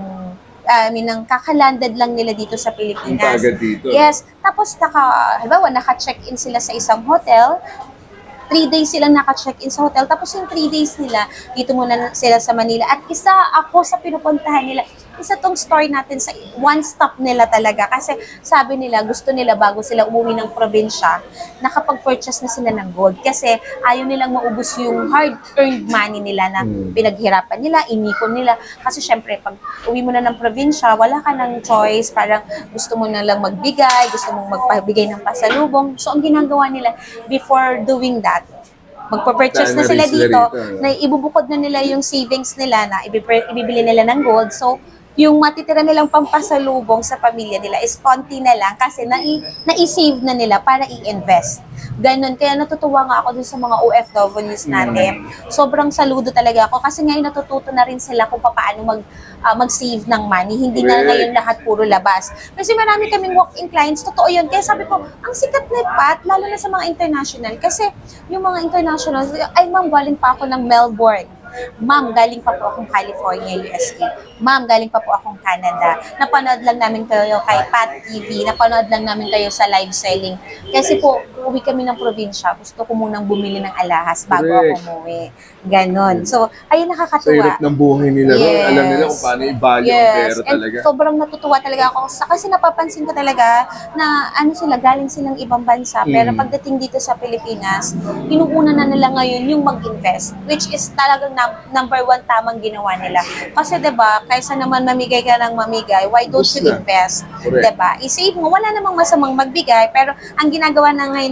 [SPEAKER 2] kakalanded lang nila dito sa Pilipinas.
[SPEAKER 1] Agad dito.
[SPEAKER 2] Yes. Tapos, halimbawa, naka-check-in sila sa isang hotel, 3 days silang naka-check-in sa hotel. Tapos yung 3 days nila, dito muna sila sa Manila. At isa ako sa pinupuntahan nila. Isa tong store natin sa one stop nila talaga. Kasi sabi nila, gusto nila bago sila umuwi ng probinsya, nakapag-purchase na sila ng gold. Kasi ayaw nilang maubos yung hard-earned money nila na pinaghirapan nila, inikon nila. Kasi syempre, pag uwi mo na ng probinsya, wala ka ng choice. Parang gusto mo na lang magbigay, gusto mong magpabigay ng pasalubong. So ang ginagawa nila before doing that, magpa-purchase na sila dito, na ibubukod na nila yung savings nila na ibibili nila ng gold. So, yung matitira nilang pampasalubong sa pamilya nila is konti na lang kasi na-save na nila para i-invest. Ganon. Kaya natutuwa nga ako dun sa mga OFWs natin. Sobrang saludo talaga ako kasi ngayon natututo na rin sila kung paano mag-save ng money. Hindi na ngayon lahat puro labas. Kasi marami kaming walk-in clients, totoo yun. Kaya sabi ko, ang sikat na Pat, lalo na sa mga international. Kasi yung mga international, ay ma'am, galing pa ako ng Melbourne. Ma'am, galing pa po akong California, USA. Ma'am, galing pa po akong Canada. Napanood lang namin kayo kay Pat TV. Napanood lang namin kayo sa live selling. Kasi po, uwi kami ng probinsya. Gusto ko munang bumili ng alahas bago ako umuwi. Ganon. So, ayun,
[SPEAKER 1] Sa
[SPEAKER 2] nakakatuwa.
[SPEAKER 1] hirap ng buhay nila, no? Alam nila kung paano i-value ang pera
[SPEAKER 2] And
[SPEAKER 1] talaga.
[SPEAKER 2] sobrang natutuwa talaga ako. Kasi napapansin ko talaga na galing silang ibang bansa. Pero pagdating dito sa Pilipinas, inuuna na nila ngayon yung mag-invest. Which is talagang number 1 tamang ginawa nila. Kasi 'di ba, kaysa naman mamigay ka ng mamigay, why don't you invest? 'Di ba? I-save mo, wala namang masamang magbigay, pero ang ginagawa na ngayon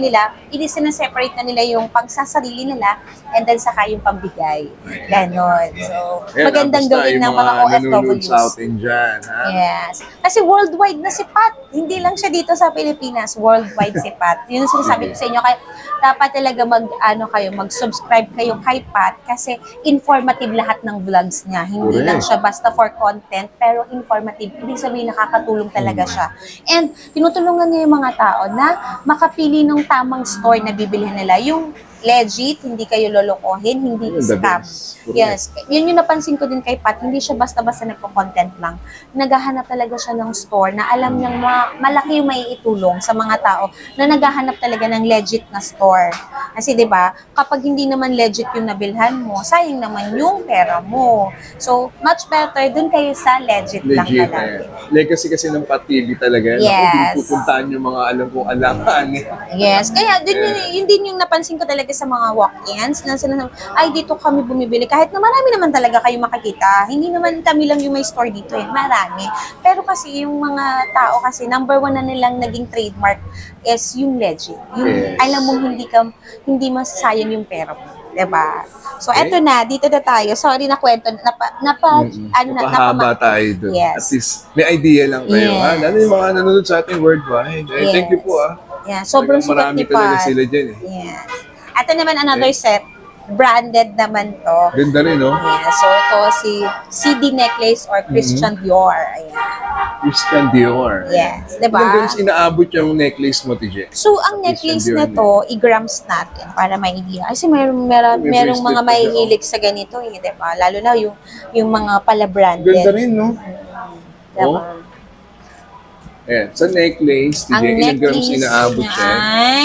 [SPEAKER 2] nila, sineseparate na nila yung pangsasarili nila and then saka yung pambigay. Ganon. So, magandang gawin ng mga OFWs.
[SPEAKER 1] Sa atin dyan, ha?
[SPEAKER 2] Yes. Kasi worldwide na si Pat. Hindi lang siya dito sa Pilipinas. Worldwide si Pat. Yun ang sinasabi ko sa inyo. Kaya dapat talaga mag-subscribe kayo kay Pat kasi informative lahat ng vlogs niya. Hindi lang siya basta for content, pero informative. Ibig sabihin, nakakatulong talaga siya. And tinutulungan niya yung mga tao na makapili ng tamang store na bibilihan nila. Yung legit, hindi kayo lolokohin, hindi scam. Yes. Yun yung napansin ko din kay Pat, hindi siya basta-basta nagpo-content lang. Naghahanap talaga siya ng store na alam niyang malaki yung may itulong sa mga tao na naghahanap talaga ng legit na store. Kasi 'di ba, kapag hindi naman legit yung nabilhan mo, sayang naman yung pera mo. So, much better dun kayo sa legit lang talaga.
[SPEAKER 1] Legacy kasi ng Pat TV talaga.
[SPEAKER 2] Yes.
[SPEAKER 1] Ako, pupuntahan yung mga alam kong alangan.
[SPEAKER 2] Yes. Kaya yun din yung napansin ko talaga sa mga walk-ins na sila ay dito kami bumibili kahit na marami naman talaga kayo makikita, hindi naman kami lang yung may store dito marami, pero kasi yung mga tao kasi number 1 na nilang naging trademark is yung legit, yung alam mo hindi masasayang yung pera mo, diba? So eto na, dito na tayo, sorry na kwento
[SPEAKER 1] napahaba tayo doon.
[SPEAKER 2] Yes.
[SPEAKER 1] At least may idea lang kayo, ha? Lalo yung mga nanonood sa ating worldwide. Thank you po, ha?
[SPEAKER 2] Yeah, sobrang sukat ni Pat.
[SPEAKER 1] Marami talaga sila dyan,
[SPEAKER 2] Yes. Ito naman another set. Branded naman to.
[SPEAKER 1] Ganda rin, no?
[SPEAKER 2] Yeah, so ito si CD necklace or Christian Dior. Ayan.
[SPEAKER 1] Christian Dior.
[SPEAKER 2] Yes, diba?
[SPEAKER 1] Ilang grams inaabot yung necklace mo, TJ?
[SPEAKER 2] So, ang necklace na to, i-grams natin para may idea. Kasi merong mga mahihilig sa ganito, diba? Lalo na yung mga pala-branded.
[SPEAKER 1] Ganda rin, no?
[SPEAKER 2] Diba?
[SPEAKER 1] Ayan, sa necklace, TJ, ilang grams inaabot siya?
[SPEAKER 2] Ay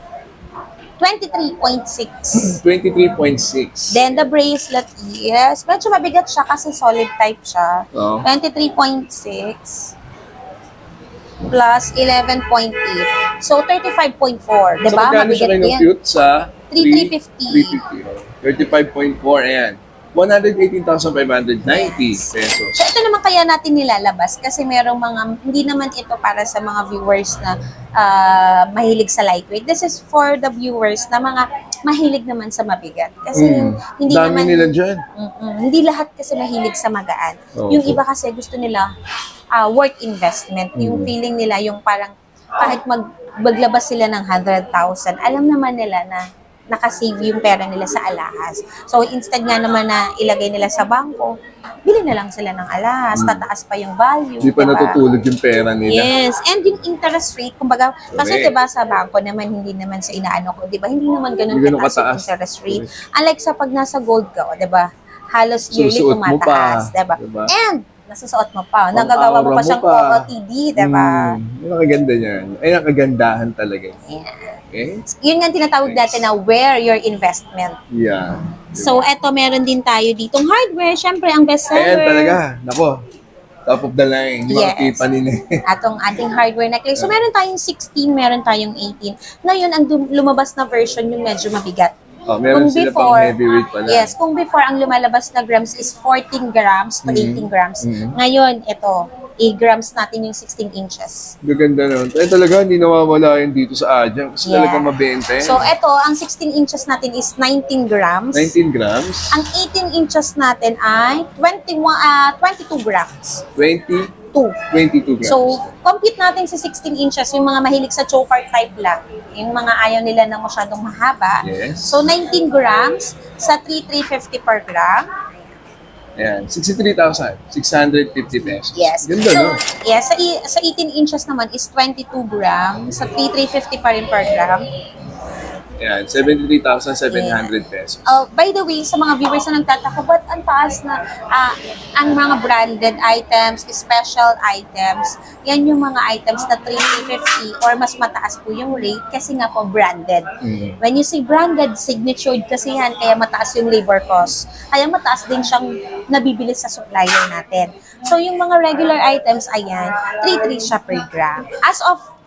[SPEAKER 2] 23.6.
[SPEAKER 1] 23.6.
[SPEAKER 2] Then the bracelet is, medyo mabigat siya kasi solid type siya. 23.6 plus 11.8. So 35.4, 'di ba?
[SPEAKER 1] Mabigat din. So sa
[SPEAKER 2] 3,350.
[SPEAKER 1] 35.4, ayan. 118,590 pesos.
[SPEAKER 2] So ito naman kaya natin nilalabas kasi merong hindi naman ito para sa mga viewers na mahilig sa lightweight. This is for the viewers na mga mahilig naman sa mabigat. Kasi hindi
[SPEAKER 1] dami
[SPEAKER 2] naman
[SPEAKER 1] nila dyan.
[SPEAKER 2] Hindi lahat kasi mahilig sa magaan. Yung iba kasi gusto nila worth investment. Yung feeling nila yung parang kahit maglabas sila ng 100,000, alam naman nila na nakasave yung pera nila sa alahas. So, instead nga naman na ilagay nila sa bangko, bili na lang sila ng alahas, tataas pa yung value.
[SPEAKER 1] Hindi pa natutulog yung pera nila.
[SPEAKER 2] Yes, and yung interest rate, kumbaga, kasi diba sa bangko naman, hindi naman sa inaano ko, diba, hindi naman ganun kataas yung interest rate. Unlike sa pag nasa gold ka, diba, halos yearly tumataas, diba? And, nasusuot mo pa, nagagawa mo pa siyang OOTD, diba?
[SPEAKER 1] Nakaganda niyan. Ay, nakagandahan talaga.
[SPEAKER 2] Yeah.
[SPEAKER 1] Okay.
[SPEAKER 2] Yun nga tinatawag natin na wear your investment.
[SPEAKER 1] Yeah.
[SPEAKER 2] So, eto meron din tayo ditong hardware. Siyempre, ang bestseller.
[SPEAKER 1] Ayan talaga. Nako. Top of the line. Yung mga kipa nila.
[SPEAKER 2] Atong ating hardware necklace. So, meron tayong 16, meron tayong 18. Ngayon, ang lumabas na version yung medyo mabigat.
[SPEAKER 1] Meron sila pang heavyweight pala.
[SPEAKER 2] Yes, kung before ang lumalabas na grams is 14 grams to 18 grams. Ngayon, ito, 8 grams natin yung 16 inches.
[SPEAKER 1] Gaganda naman. Ay talaga, hindi nawawala yun dito sa Adjang kasi talaga mabenta.
[SPEAKER 2] So, ito, ang 16 inches natin is 19 grams.
[SPEAKER 1] 19 grams?
[SPEAKER 2] Ang 18 inches natin ay 22 grams.
[SPEAKER 1] 22 grams.
[SPEAKER 2] So, compute natin sa 16 inches, yung mga mahilig sa choker type lang. Yung mga ayaw nila na masyadong mahaba.
[SPEAKER 1] Yes.
[SPEAKER 2] So, 19 grams sa 3,350 per gram.
[SPEAKER 1] Ayan, 63,650 pesos.
[SPEAKER 2] Yes.
[SPEAKER 1] Ganda,
[SPEAKER 2] so,
[SPEAKER 1] no?
[SPEAKER 2] Yes, sa 18 inches naman is 22 grams. Sa 3,350 pa rin per gram.
[SPEAKER 1] Ayan, 73,700 pesos.
[SPEAKER 2] By the way, sa mga viewers na nagtataka, ba't ang taas na ang mga branded items, special items, yan yung mga items na 3,350 or mas mataas po yung rate kasi nga po branded. When you say branded, signatured kasi yan, kaya mataas yung labor cost. Kaya mataas din siyang nabibili sa supplier natin. So, yung mga regular items, ayan, 3,300 siya per gram. As of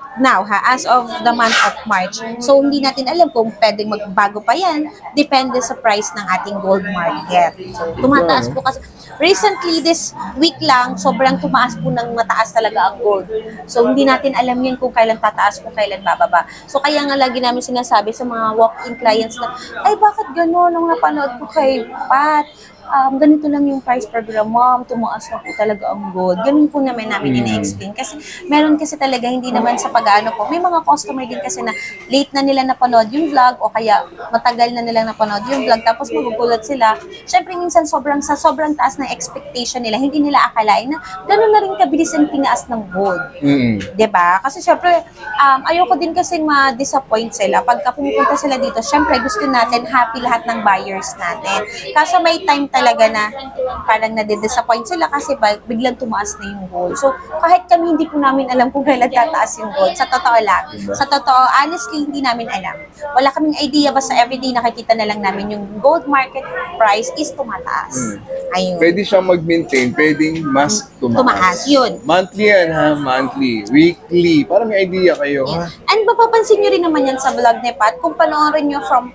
[SPEAKER 2] now as of the month of March. So hindi natin alam kung pwedeng magbago pa yan, depende sa price ng ating gold market. So tumataas po kasi recently this week lang sobrang tumaas po ng mataas talaga ang gold. So hindi natin alam yan kung kailan tataas, kung kailan bababa. So kaya nga lagi namin sinasabi sa mga walk-in clients na, ay bakit gano'n ang napanood ko kay Pat? Ganito lang yung price per gram, ma'am, tumaas na po talaga ang gold. Ganun po naman namin ina-explain. Kasi meron kasi talaga, hindi naman sa pag-ano po, may mga customer din kasi na late na nila napanood yung vlog o kaya matagal na nilang napanood yung vlog tapos magugulat sila. Siyempre minsan sa sobrang taas ng expectation nila, hindi nila akalain na ganun na rin kabilis ang tinaas ng gold. Diba? Kasi siyempre, ayoko din kasi ma-disappoint sila. Pagka pumupunta sila dito, siyempre gusto natin happy lahat ng buyers natin. Kaso may time talaga na parang nade-disappoint sila kasi biglang tumaas na yung gold. So, kahit kami hindi po namin alam kung kailan tataas yung gold. Sa totoo lang. Sa totoo, honestly, hindi namin alam. Wala kaming idea, basta everyday nakikita na lang namin yung gold market price is tumataas. Ayun.
[SPEAKER 1] Pwede siyang mag-maintain, pwedeng mas tumaas.
[SPEAKER 2] Yun.
[SPEAKER 1] Monthly yan ha, monthly, weekly, para may idea kayo ha.
[SPEAKER 2] And mapapansin nyo rin naman yan sa vlog ni Pat, kung panoorin nyo from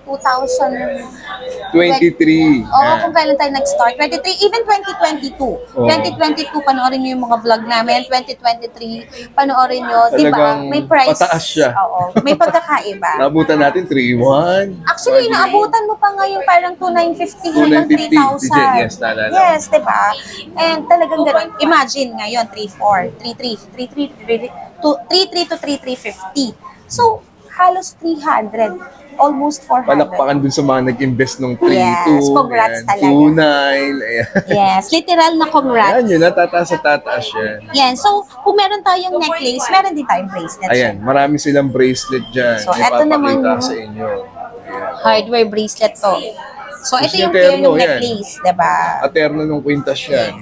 [SPEAKER 1] 23.
[SPEAKER 2] Oo, kung kailan tayo nag-start. 23, even 2022. 2022, panoorin nyo yung mga vlog namin. 2023, panoorin nyo. Diba? May price.
[SPEAKER 1] Pataas siya.
[SPEAKER 2] Oo. May pagkakaiba.
[SPEAKER 1] Naabutan natin 3,100.
[SPEAKER 2] Actually, naabutan mo pa ngayon parang 2,950 hanggang 3,000.
[SPEAKER 1] Yes, naalala.
[SPEAKER 2] Yes, diba? And talagang ganun. Imagine ngayon, 3,400, 3,300 to 3,350. So, halos 300. Almost 400.
[SPEAKER 1] Palakpakan dun sa mga nag-invest nung 3,2.
[SPEAKER 2] Yes, congrats talaga.
[SPEAKER 1] 2,900.
[SPEAKER 2] Yes, literal na congrats.
[SPEAKER 1] Ayan yun, natataas sa tataas yan.
[SPEAKER 2] Yan, so kung meron tayong necklace, meron din tayong bracelet.
[SPEAKER 1] Ayan, marami silang bracelet dyan.
[SPEAKER 2] So, eto naman
[SPEAKER 1] sa inyo. Ayan.
[SPEAKER 2] Hardware bracelet to. So, ito yung
[SPEAKER 1] terno,
[SPEAKER 2] pair ng
[SPEAKER 1] yan.
[SPEAKER 2] necklace, diba?
[SPEAKER 1] Aterno ng kwintas yan.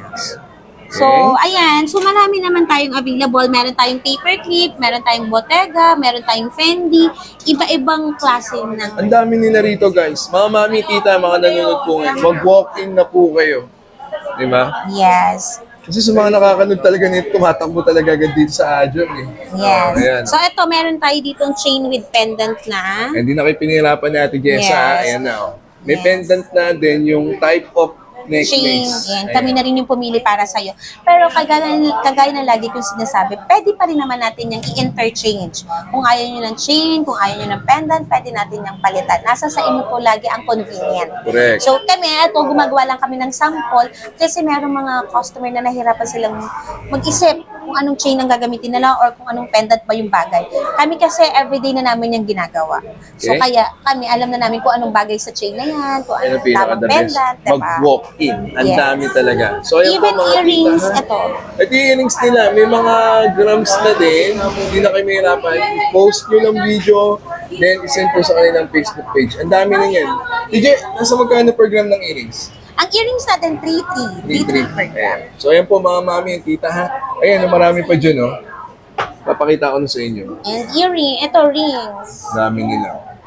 [SPEAKER 2] So, ayan. So, marami naman tayong available. Meron tayong paperclip, meron tayong Bottega, meron tayong Fendi. Iba-ibang klase ng...
[SPEAKER 1] Ang dami nila rito, guys. Mga mami, tita, mga nanonood po ngayon. Mag-walk-in na po kayo. Diba?
[SPEAKER 2] Yes.
[SPEAKER 1] Kasi sa mga nakakanood talaga nito, tumatakbo talaga agad dito sa Adjong eh.
[SPEAKER 2] Yes.
[SPEAKER 1] Ayan.
[SPEAKER 2] So, ito, meron tayo ditong chain with pendant na.
[SPEAKER 1] Hindi na kayo pinihirapan ni Ate Jessa.
[SPEAKER 2] Yes.
[SPEAKER 1] Ayan na. Oh. May pendant na din yung type of necklace.
[SPEAKER 2] Chain. Yan. Kami na rin yung pumili para sa'yo. Pero kagaya na lagi kong sinasabi, pwede pa rin naman natin yung i-interchange. Kung ayaw nyo ng chain, kung ayaw nyo ng pendant, pwede natin yung palitan. Nasa sa inyo po lagi ang convenient.
[SPEAKER 1] Correct.
[SPEAKER 2] So kami, ito, gumagawa lang kami ng sample kasi merong mga customer na nahirapan silang mag-isip kung anong chain ang gagamitin nila or kung anong pendant ba yung bagay. Kami kasi everyday na namin yung ginagawa. So kaya kami, alam na namin kung anong bagay sa chain na yan, kung anong tamang pendant, diba?
[SPEAKER 1] Mag-walk-in. Ang dami talaga. So, ayan
[SPEAKER 2] even
[SPEAKER 1] po, mga
[SPEAKER 2] earrings,
[SPEAKER 1] tita,
[SPEAKER 2] ito.
[SPEAKER 1] Ito yung earrings nila. May mga grams na din. Hindi na kayo mahirapan. Post nyo ng video, then isend po sa kanilang Facebook page. Ang dami na yan. DJ, nasa magkano per gram ng earrings?
[SPEAKER 2] Ang earrings natin, 3,300 per gram.
[SPEAKER 1] So, ayan po mga mami and tita ha. Ayan, marami pa dyan, oh. Papakita ko na sa inyo.
[SPEAKER 2] And earring, ito rings.
[SPEAKER 1] Dami nila.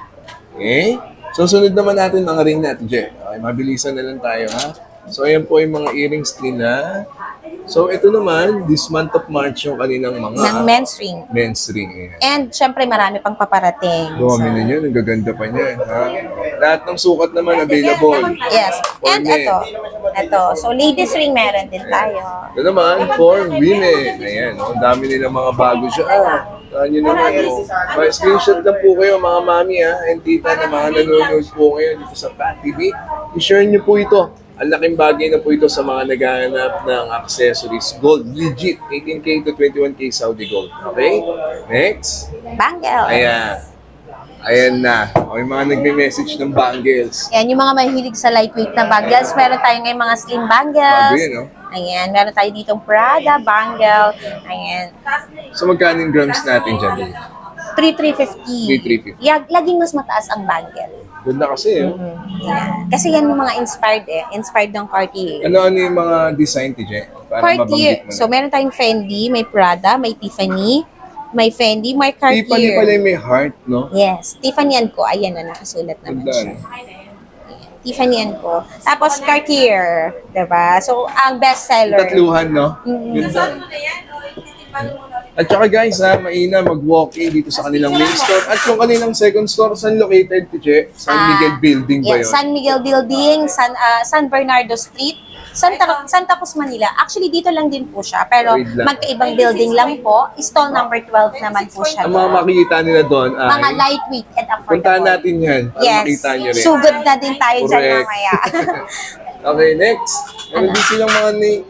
[SPEAKER 1] Okay? So, sunod naman natin mga ring natin, Je. Okay, mabilisan na lang tayo, ha? So, ayan po yung mga earrings nila. So, ito naman, this month of March yung kanilang mga...
[SPEAKER 2] Ng men's ring.
[SPEAKER 1] Men's ring, ayan.
[SPEAKER 2] And, syempre, marami pang paparating.
[SPEAKER 1] Dumi na yun, ang gaganda pa niya, ha? Lahat ng sukat naman available.
[SPEAKER 2] Yes.
[SPEAKER 1] For
[SPEAKER 2] And
[SPEAKER 1] men.
[SPEAKER 2] ito. So, ladies ring meron din tayo.
[SPEAKER 1] Ito naman, for women. Ayan, oh, ang dami nila mga bago siya. Saan nyo naman, oh. May screenshot lang po kayo, mga mami, ha? And tita na mga nanonood po ngayon dito sa Pat TV. I-share nyo po ito. Ang laking bagay na po ito sa mga naghahanap ng accessories. Gold, legit. 18K to 21K Saudi gold. Okay? Next.
[SPEAKER 2] Bangle.
[SPEAKER 1] Ayan. Ayan na. O, yung mga nagme-message ng bangles.
[SPEAKER 2] Ayan, yung mga mahilig sa lightweight na bangles. Meron tayo ngayon mga slim bangles.
[SPEAKER 1] Bago yun, no?
[SPEAKER 2] Ayan, meron tayo ditong Prada bangle. Ayan.
[SPEAKER 1] So, magkano yung grams natin dyan?
[SPEAKER 2] 3,350.
[SPEAKER 1] 3,350.
[SPEAKER 2] Laging mas mataas ang bangle.
[SPEAKER 1] Ganda kasi, eh.
[SPEAKER 2] Ayan. Kasi yan yung mga inspired Inspired ng Cartier.
[SPEAKER 1] Ano yung mga design, TJ? Para
[SPEAKER 2] Cartier.
[SPEAKER 1] mabanggit mo na.
[SPEAKER 2] So, meron tayong Fendi, may Prada, may Tiffany, may Fendi, may Cartier.
[SPEAKER 1] Tiffany pala yung may heart, no?
[SPEAKER 2] Yes. Tiffany yan ko. Ayan na, nakasulat naman
[SPEAKER 1] Ganda,
[SPEAKER 2] siya.
[SPEAKER 1] no?
[SPEAKER 2] Tiffany yan ko. Tapos Cartier. Diba? So, ang best seller.
[SPEAKER 1] Tatluhan, no?
[SPEAKER 2] Mm.
[SPEAKER 1] Ganda. At saka guys, maina mag-walk-in dito sa kanilang main store. At yung kanilang second store, saan located, Tiche? San Miguel Building ba yun?
[SPEAKER 2] San Miguel Building, San Bernardo Street, Santa Cruz, Manila. Actually, dito lang din po siya. Pero magkaibang building lang po. Stall number 12 naman po siya.
[SPEAKER 1] Ang mga makikita nila doon ay...
[SPEAKER 2] Mga lightweight and affordable.
[SPEAKER 1] Puntahan natin yan.
[SPEAKER 2] Yes.
[SPEAKER 1] Makita nyo rin.
[SPEAKER 2] Sugod na din tayo dyan mamaya.
[SPEAKER 1] Okay, next. Meron din silang mga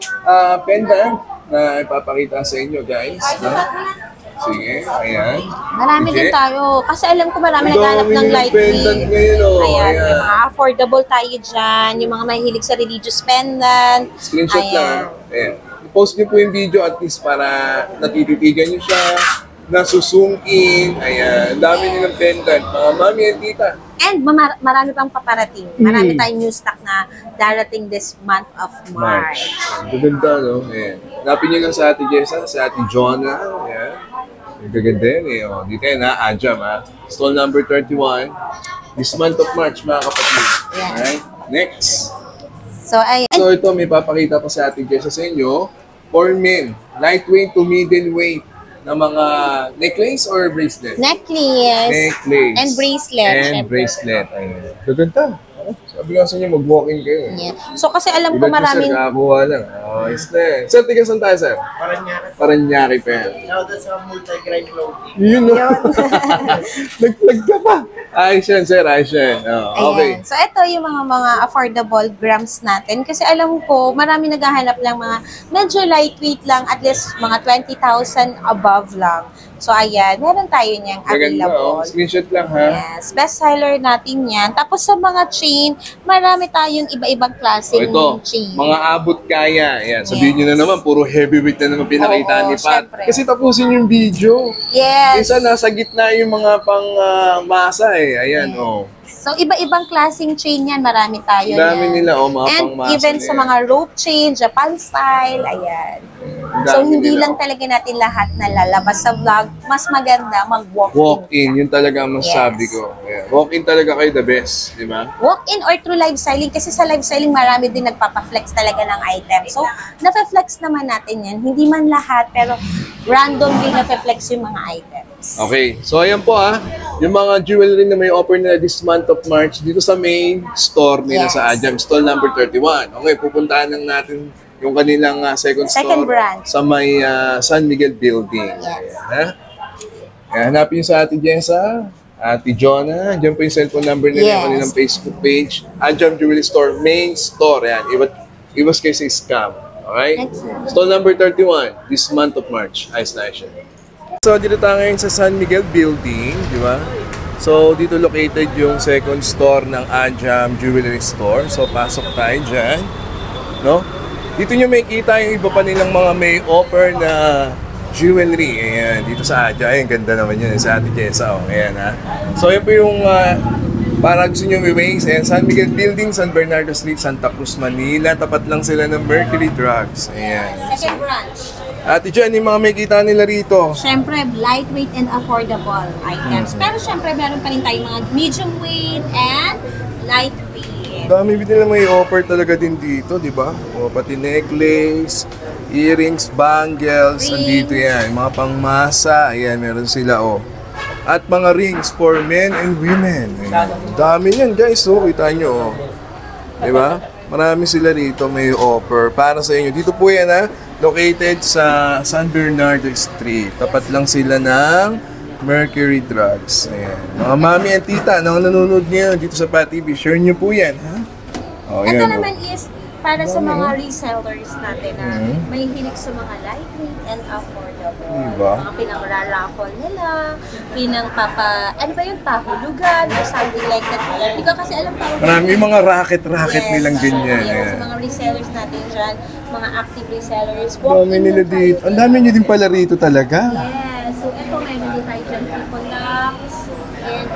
[SPEAKER 1] pendant na ipapakita sa inyo, guys. No? Sige, ayan.
[SPEAKER 2] Marami din tayo. Kasi alam ko marami naghanap ng lightweight.
[SPEAKER 1] Ngayon,
[SPEAKER 2] Ayan, yung mga affordable tayo dyan. Yung mga mahilig sa religious pendant.
[SPEAKER 1] Screenshot lang. Ayan. I-post nyo po yung video at least para natititigan nyo siya, nasusung in. Ayan. Ang dami nilang pendant. Mga mami and tita.
[SPEAKER 2] And marami pang paparating. Marami tayong new stock na darating this month of March.
[SPEAKER 1] Gaganda, no? Ayan. Hanapin nyo lang sa Ate Jessa, sa Ate Jonah. Ayan. Gaganda yan eh. Oh, dito yan ha, Ajam ha. Stall number 31. This month of March, mga kapatid.
[SPEAKER 2] Yes.
[SPEAKER 1] Alright? Next.
[SPEAKER 2] So
[SPEAKER 1] ito, may papakita ko sa Ate Jessa sa inyo. For men, lightweight to middleweight na mga necklace or bracelet?
[SPEAKER 2] Necklace. And bracelet.
[SPEAKER 1] And bracelet. Ayun. Gaganda. Sabi lang sa inyo, mag-walking kayo.
[SPEAKER 2] Yeah. So kasi alam ko maraming...
[SPEAKER 1] Sir, nakakuha lang. Ayos na eh. Sir, tiga saan tayo, sir? Paranaque pa yan.
[SPEAKER 3] Shoutout sa multi-grind clothing.
[SPEAKER 1] Yun no. Nag-plug ka pa. Ayos yan, sir. Ayos yan. Okay.
[SPEAKER 2] Ayan. So ito yung mga affordable grams natin. Kasi alam ko, marami naghahanap lang mga medyo lightweight lang. At least mga 20,000 above lang. So ayan, meron tayo niyang available.
[SPEAKER 1] Screenshot lang ha.
[SPEAKER 2] Yes, best seller natin yan. Tapos sa mga chain, marami tayong iba-ibang klaseng chain.
[SPEAKER 1] Mga abot kaya. Ayan, sabihin nyo na naman, puro heavyweight na naman pinakita ni Pat.
[SPEAKER 2] Syempre.
[SPEAKER 1] Kasi tapusin yung video.
[SPEAKER 2] Yes.
[SPEAKER 1] Isa nasa gitna yung mga pang masa eh. Ayan,
[SPEAKER 2] So, iba-ibang klaseng chain yan. Marami tayo
[SPEAKER 1] dami nila, mga
[SPEAKER 2] and
[SPEAKER 1] pang-masa.
[SPEAKER 2] even sa mga rope chain, Japan style, ayan. So, hindi lang talaga natin lahat na lalabas sa vlog. Mas maganda mag-walk-in.
[SPEAKER 1] Walk-in, yun talaga ang masabi ko. Yeah. Walk-in talaga kayo the best, di ba?
[SPEAKER 2] Walk-in or through live styling. Kasi sa live styling, marami din nagpapa-flex talaga ng item. So, nafe-flex naman natin yan. Hindi man lahat, pero random din nafe-flex yung mga items.
[SPEAKER 1] Okay, so ayan po yung mga jewelry na may offer nila this month of March dito sa main store nila sa Ajam, stall number 31. Okay, pupuntahan lang natin yung kanilang second store
[SPEAKER 2] branch
[SPEAKER 1] sa may San Miguel Building.
[SPEAKER 2] Yes.
[SPEAKER 1] Ayan, hanapin nyo sa Ate Jessa, Ate Jonah, dyan po yung cellphone number nila, yung kanilang Facebook page, Ajam Jewelry Store, main store. Ayan, iwas kayo sa scam. Okay? Stall number 31 this month of March. Ayos na siya. So, dito tayo ngayon sa San Miguel Building, di ba? So, dito located yung second store ng Ajam Jewelry Store. So, pasok tayo dyan. No? Dito nyo makikita yung iba pa nilang mga may offer na jewelry. Ayan, dito sa Ajam. Ayan, ganda naman yun sa Ate Jessa. Oh. Ayan, ha? So, yan po yung para gusto nyo i-waste. Ayan, San Miguel Building, San Bernardo Street, Santa Cruz, Manila. Tapat lang sila ng Mercury Drugs. Ayan.
[SPEAKER 2] Second branch.
[SPEAKER 1] Ate Jen, yung mga makikita nila rito.
[SPEAKER 2] Siyempre, lightweight and affordable items. Pero siyempre, meron pa rin tayong mga medium weight and lightweight.
[SPEAKER 1] Dami nila may offer talaga din dito, di ba? O, pati necklace, earrings, bangles, andito yan. Mga pangmasa, ayan, meron sila, At mga rings for men and women. Ayan. Dami yan, guys, kita nyo, Di ba? Marami sila rito may offer para sa inyo. Dito po yan, located sa San Bernardo Street. Tapat lang sila ng Mercury Drugs. Ayan. Mga mami and tita na nanonood ngayon dito sa Pat TV, share nyo po yan, ha?
[SPEAKER 2] Ito naman is para sa mga resellers natin na may hilig sa mga lightweight and affordable.
[SPEAKER 1] Diba?
[SPEAKER 2] Mga pinang-raffle nila, ano ba yun, pahulugan or something like that. Hindi ko kasi alam pa.
[SPEAKER 1] Marami mga racket nilang ganyan.
[SPEAKER 2] Yes, sa mga resellers natin dyan, mga active resellers.
[SPEAKER 1] Dami nila dito. Ang dami nyo din pala rito talaga.
[SPEAKER 2] Yes, so ito meron din tayo dyan, triple locks, and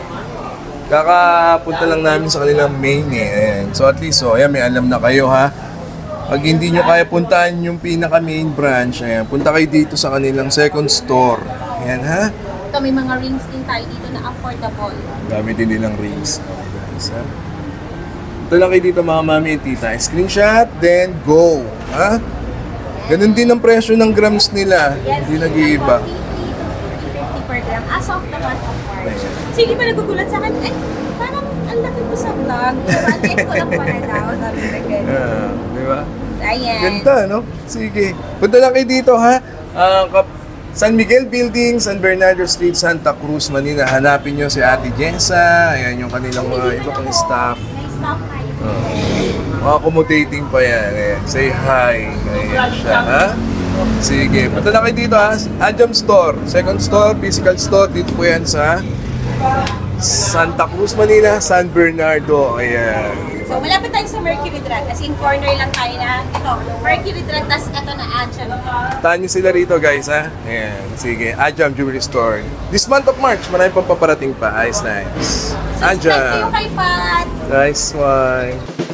[SPEAKER 1] kakapunta lang namin sa kanilang main Ayan. So at least, ayan, may alam na kayo ha. Pag hindi nyo kaya puntahan yung pinaka main branch, ayan, punta kayo dito sa kanilang second store. Ayan ha.
[SPEAKER 2] Ito may mga rings din tayo dito na affordable.
[SPEAKER 1] Dami din nilang rings. Okay guys ha. Ito lang kayo dito mga mami and tita. Screenshot, then go. Ha? Ganun din ang presyo ng grams nila. Hindi nag-iiba.
[SPEAKER 2] 50 per gram as of the month of March. Sige pa nagugulat sa akin, eh, parang ang laki mo sa vlog. Diba? Ko lang pala daw. Sabi na ganun.
[SPEAKER 1] Di ba?
[SPEAKER 2] Ayan.
[SPEAKER 1] Ganda, no? Sige. Punta lang kayo dito, ha? San Miguel Building, San Bernardo Street, Santa Cruz, Manila. Hanapin nyo si Ate Jessa. Ayan yung kanilang mga iba pang staff.
[SPEAKER 2] May staff tayo.
[SPEAKER 1] Accommodating pa yan. Ayan. Say hi. Ayan siya, ha? Sige. Punta lang kayo dito, ha? Ajam Store. Second store, physical store. Dito po yan sa Santa Cruz, Manila, San Bernardo. Ayan.
[SPEAKER 2] So, malapit tayo sa Mercury Drug. Kasi in corner lang tayo na ito. Mercury Drug, tas ito na Ajam.
[SPEAKER 1] Tahan nyo sila rito, guys, ha? Ayan. Sige. Ajam Jewelry Store. This month of March, marami pang paparating pa. Nice.
[SPEAKER 2] Subscribe kayo
[SPEAKER 1] Ajam.
[SPEAKER 2] kay Pat.
[SPEAKER 1] Nice one.